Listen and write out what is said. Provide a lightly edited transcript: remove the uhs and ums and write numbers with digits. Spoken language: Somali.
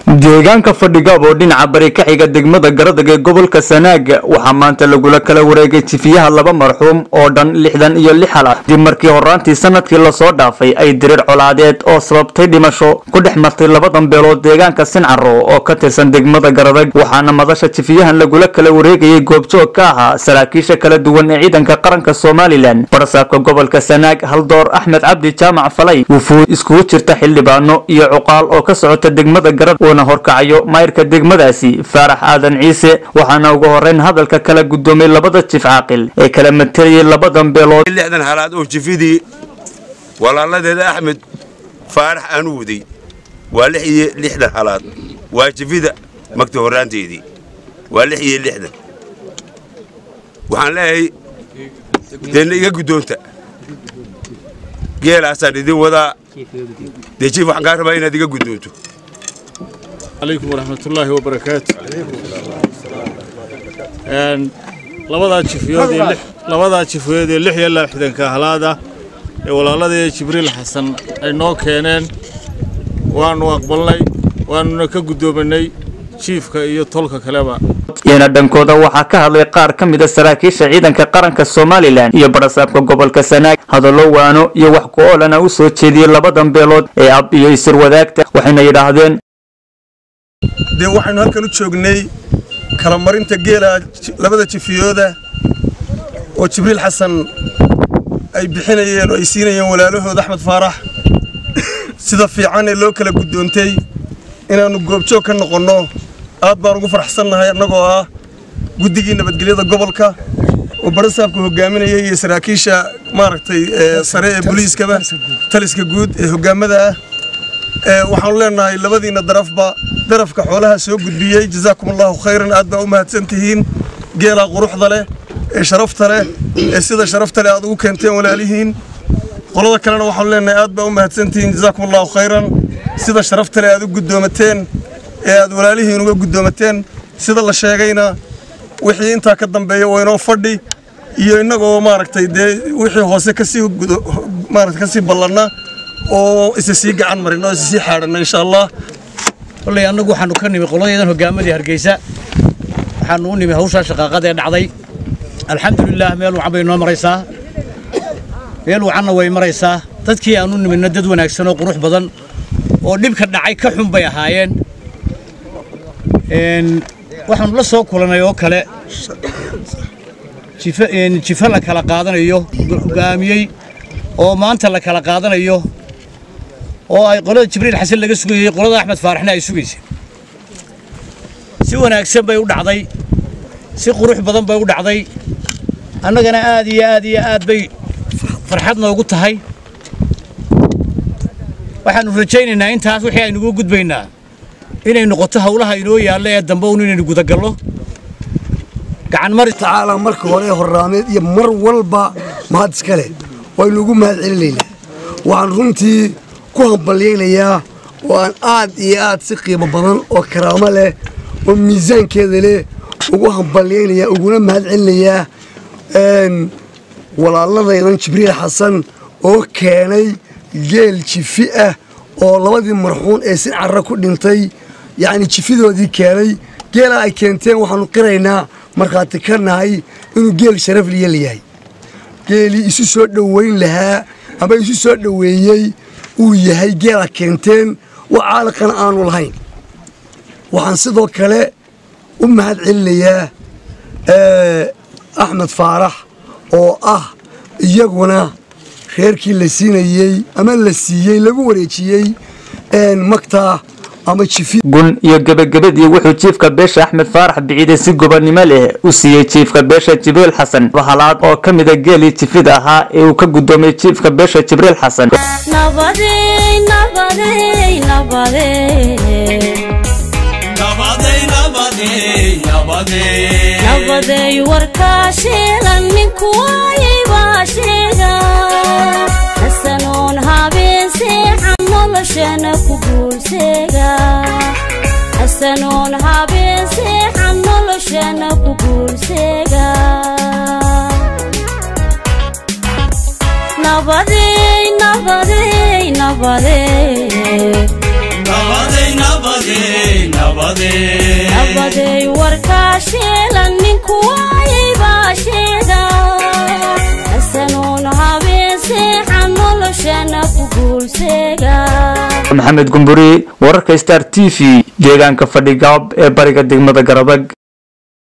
deegaanka fadhiga oo dhinaca bari ka xiga degmada Garadag ee gobolka Sanaag waxa maanta lagula kala wareegay jifiyaha laba marxuum oo dhan 66 xal dib markii horaantii sanadkii la soo dhaafay ay dirir colaadeed oo sababtay dhimasho ku dhex martay labadan beelood deegaanka Sincaro oo ka tirsan degmada Garadag waxaana madasha jifiyahan lagula kala wareegay goobjoog ka ah saraakiisha kala duwan ee ciidanka qaranka Soomaaliland barsaabka gobolka Sanaag Haldoor Axmed Cabdi Jaamac Falay wuxuu isku jirta xildhibaano iyo cuqaal oo ka socota degmada Garadag horkacayo mayrka degmadaasi Faarax Aadan Ciise waxaana ugu horeyn hadalka kala gudoomay labada jif caaqil ee kala matalay labadan beelood 60 halaad oo jifidii walaaladeeda Axmed Faarax Anuudi waa 60 halaad waa jifida magta horaanteedii waa 60 waxaan leeyahay deena iga gudoonta geelaasaan idin wada deejif waxaan ka rabaa inaad iga gudoonto عليكم ورحمة الله وبركاته. لبدا شفيودي اللحية اللي حدن كهلادا ولا الله جبريل حسن إنه كانن وانو أقبلني وانو كقدومني شيف كأي طلق كلامه. yana dhankooda waxa ka hadlay qaar ka mid ah saraakiisha ciidanka qaranka Soomaaliland iyo barsaabka gobolka Sanaag hadallo waano iyo wax ku oolana u soo jeediyay labadan beelood ee ab iyo isir wadaagta waxayna yiraahdeen de waxaanu halkan u joognay kala marinta geela labada jifiyooda oo Jibriil Xasan ay bixinayeen oo ay siinayeen walaalahooda Axmed Faarax sida fiican ee loo kala gudoontay inaanu goobjoog ka noqono aad baan ugu faraxsanahay anagoo ah guddigii nabadgelyada gobolka oo barsaabka hogaaminayay iyo saraakiisha maaragtay sare ee booliiskaba taliska guud ee hogaamada waxaan leenahay labadiina darafka xoolaha soo gudbiyay jazaakumullahu khayran aad baa u mahadsantihiin geela quruxda leh ee sharafta leh ee sida sharafta leh aad ugu keenteen walaalihiin qolada kalena waxaan leenahay aad baa u mahadsantihiin jazaakumullahu khayran sida sharafta leh aad u gudoomateen ee aad walaalihiin uga gudoomateen sida la sheegayna wixii inta ka dambeeya waa inoo fadhi iyo inagoo maaragtay wixii hoose ka sii ballanna oo isii gacan marino isii xaarana insha Allah والله أنا جو حنو كني بقولون إذا هو جامد يهرجيسا حنوني بهوشة شقاقة دعضي الحمد لله ميلو عبينا مريسا ميلو عنا ويمريسا تذكي أنوني من ندد ونكسنا وقروح بدن ونبكر دعي كحم بيهاين إن وحن لصق كلنا يوكله شفا لك على قادنا يو جامي أو ما أنت لك على قادنا يو oo ay qolada Jibriil Xasan laga sugayay qolada Axmed Faaraxna ay sugaysay si wanaagsan bay u dhacday si qurux badan bay u dhacday annagana aad bay farxad noogu tahay waxaan rajaynaynaa intaas wixii aynu ugu gudbaynaa inay noqoto hawlaha inoo yaalla ee dambe inaynu guda galno gacan mar taala marka hore horraameed iyo mar walba mahad iskale way lagu mahad celinaynaa waxaan runtii ku hambalyeynaya waan aad iyo aad si qiimo badan oo karaamo leh oo miisaankeeda leh ugu hambalyeynaya uguna mahad celinaya walaaladaydan Jibriil Xasan oo keenay geel jifi ah oo labadii marxuun ee Sincaro ku dhintay yaani jifidoodii keenay geela ay keenteen waxaanu qiraynaa markaati ka nahay inuu geel sharaf leeyahay geeli isu soo dhaweyn lahaa ama isu soo dhaweeyay uu yahay geela keenteen wacaalqan aanu lahayn waxaan sidoo kale u mahad celinayaa Axmed Faarax oo ah iyaguna reerkii la siinayay ama la siiyay lagu wareejiyay magta ama jifi gun iyo gabagabadii wuxuu jiifka beesha Axmed Faarax biciiday si gobanimo leh u siiyay jiifka beesha Jibriil Xasan bahalaad oo kamid ah geeli jifida ahaa ee uu ka gudoomay jiifka beesha Jibriil Xasan نبضي وركاشيلا من كواي باشيلا حسنون هابيسي عمول شنك بولسيغا حسنون هابيسي عمول شنك بولسيغا نبضي نبضي نبضي نبضي نبضي nabaday warkaasheelan ninku waayay baa sheega xasanoon habeen seexan noloshana ku guulseega maxamed gumburi wararka Star TV deegaanka Fadhigaab ee bariga degmada Garadag